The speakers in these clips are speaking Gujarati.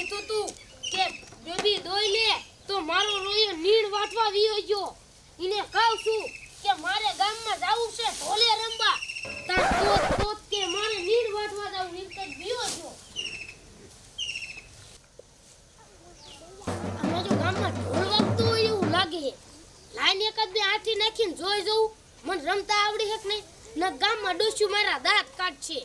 કીધું તું કે બેબી દોઈ લે તો મારો રોયો નીણ વાટવા વિયો ગયો. ઈને કહું છું કે મારે ગામમાં જાવું છે ઢોલે રંબા. તાર પોત કે મારે નીણ વાટવા જાવું નીણ તો વિયો ગયો. અમે જો ગામમાં ઢોલ વાગતો હોય એવું લાગે છે. લાઈન એકાદ બે હાથી નાખીને જોઈ જવું મને રમતા આવડી હક નહીં ન ગામમાં ડોસ્યું મારા દાંત કાઢશે.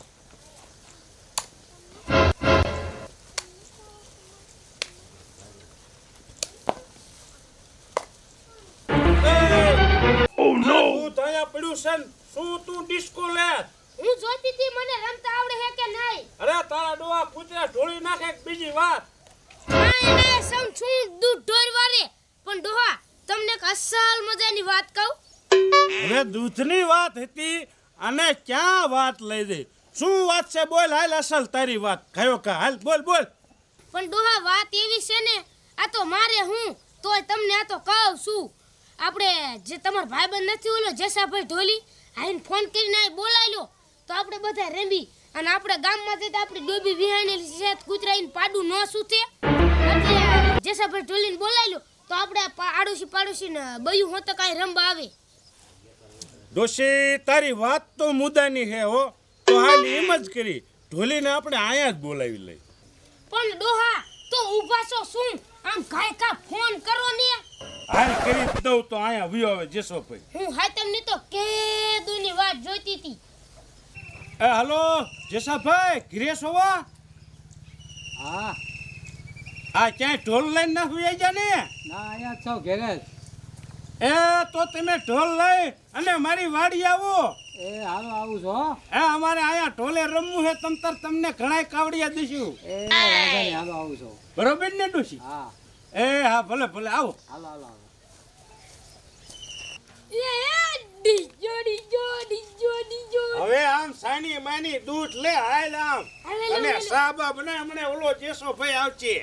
શું તું ડિસ્કો લે? હું જોતી હતી મને રમતા આવડે છે કે નહીં. અરે તારા ડોહા કૂતરા ઢોળી નાખે બીજી વાત. એને સમ છું દૂધ ઢોર વારે પણ ડોહા તમને એક અસલ મજાની વાત કહું. હવે દૂધની વાત હતી અને ક્યાં વાત લઈ દે? શું વાત છે બોલ હાલ અસલ તારી વાત કયો કા હાલ બોલ બોલ. પણ ડોહા વાત એવી છે ને આ તો મારે હું તોય તમને આ તો કહું છું. આપણે જે તમાર ભાઈબંધ નથી ઓલો જેસાભાઈ ઢોલી આઈને ફોન કરીને આ બોલાઈ લો તો આપણે બધા રમી અને આપણે ગામમાં જઈને આપણી ડોબી વિહાણેલી છે કૂતરાઈને પાડું ન સૂતે એટલે જેસાભાઈ ઢોલીને બોલાઈ લો તો આપણે આડોશી ને બયું હોત કાંઈ રમવા આવે. ડોશી તારી વાત તો મુદ્દાની હે હો. તો હાલ એમ જ કરી ઢોલીને આપણે આયા જ બોલાવી લઈ. પણ ડોહા તો ઊભા છો શું આમ કાયકા ફોન કરો ને. હાલ કરી દઉં તો આયા વિયો આવે જેસોભાઈ. હું હાતમની તો કેદુની વાત જોઈતી હતી. એ હાલો જેસાભાઈ ઘરે સોવા? હા આ ક્યાંય ઢોલ લઈને ના સુઈ જા ને? ના અહીંયા છો ઘરે જ. એ તો તમે ઢોલ લઈ અને મારી વાડી આવો. એ હાલો આવું છો. એ અમારે આયા ઢોલે રમવું છે તમને ઘણાય કાવડિયા દઈશું. એ વાંધો નહીં, હાલો આવું છો. બરોબર ને ડોશી? હા એ હા ભલે ભલે આવો. હાલો હાલો હાલો. હવે આમ સાની માની દૂધ લે હાલ આમ અને સાબા બને હમણે ઓલો જેસો ભાઈ આવશે.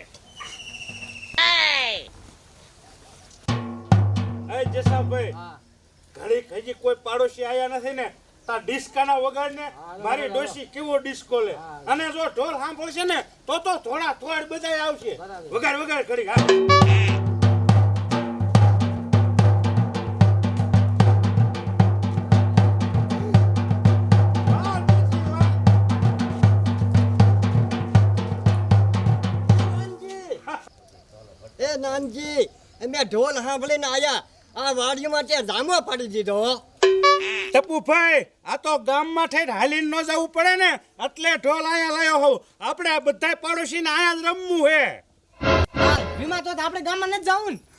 એ જેસા ભાઈ હા ઘડી હજી કોઈ પાડોશી આયા નથી ને તા ડિસ્કાના વગાડ ને મારી ડોશી કેવો ડિસ્કો લે અને જો ઢોલ સાંભળશે ને તો થોડા થોડ બધાય આવશે. વગાડ વગાડ ઘડી હા. એ નાનજી અમે ઢોલ સાંભળીને આયા આ વાડીમાં ત્યાં જામો પાડી દીધો. ટપુભાઈ આ તો ગામમાં થઈને હાલીને ન જવું પડે ને એટલે ઢોલ આયા લાયો હોઉં. આપણે આ બધા પાડોશીને આયા જ રમવું હે. વીમા તો આપણે ગામમાં નથી જવું ને.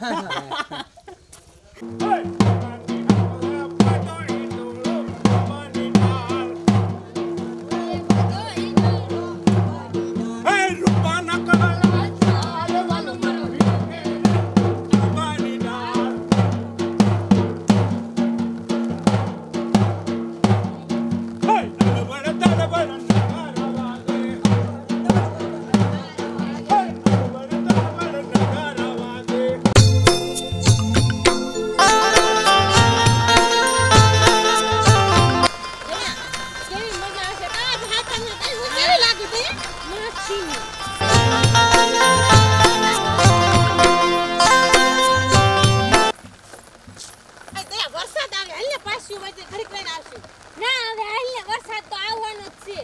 વરસાદ તો આવવાનો જ છે.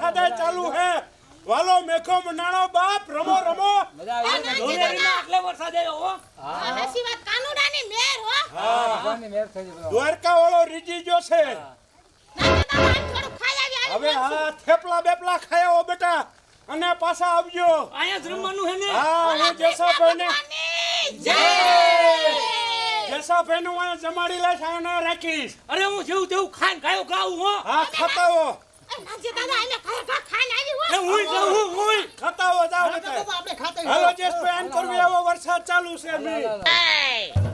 વરસાદે ચાલુ હે વાલો મેઘો મંડાણો બાપ રમો રમો મજા આવી ને? ધોલેરીમાં આટલો વરસાદ આવ્યો હો હાસી વાત કાનુડાની મેર હો ભગવાનની મહેર થઈ ગઈ. દ્વારકા વાળો રીજી જો છે ના દાદા આમ થોડું ખાઈ આવી હવે હા થેપલા બેપલા ખાયો બેટા અને પાછા આવજો અહીંયા જ રમવાનું હે ને હા હું જેસાભાઈ ને જય જેસાભાઈ નું અહીંયા જમાડી લઈશ અહીંયા રાખીશ અરે હું જેવું તેવું ખાઈને ગાયો ગાઉં હો હા ખતાવો નાજી દાદા એને ખાઈને આવી હો એ હુંય જાઉં હુંય ખતાવો જાવ બેટા આપણે ખાતે હાલો જેસભાઈ આમ કરવી આવો વરસાદ ચાલુ છે હાલો, બી હાલો.